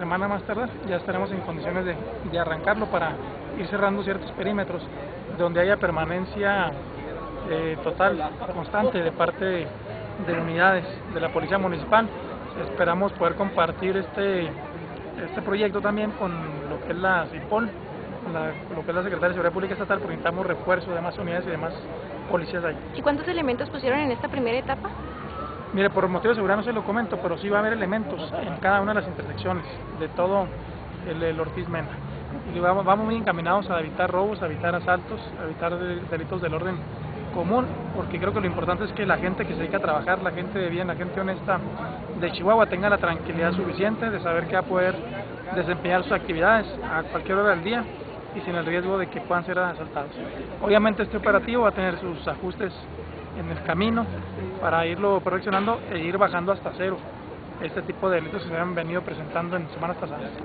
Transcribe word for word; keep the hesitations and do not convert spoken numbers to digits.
semana más tardar ya estaremos en condiciones de, de arrancarlo para ir cerrando ciertos perímetros donde haya permanencia eh, total, constante de parte de, de unidades de la Policía Municipal. Esperamos poder compartir este, este proyecto también con lo que es la CIPOL, la, lo que es la Secretaría de Seguridad Pública Estatal, porque necesitamos refuerzo de más unidades y de más policías ahí. ¿Y cuántos elementos pusieron en esta primera etapa? Mire, por motivos de seguridad no se lo comento, pero sí va a haber elementos en cada una de las intersecciones de todo el, el Ortiz Mena. Y vamos, vamos muy encaminados a evitar robos, a evitar asaltos, a evitar delitos del orden común, porque creo que lo importante es que la gente que se dedica a trabajar, la gente de bien, la gente honesta de Chihuahua tenga la tranquilidad suficiente de saber que va a poder desempeñar sus actividades a cualquier hora del día y sin el riesgo de que puedan ser asaltados. Obviamente este operativo va a tener sus ajustes en el camino para irlo perfeccionando e ir bajando hasta cero este tipo de delitos que se han venido presentando en semanas pasadas.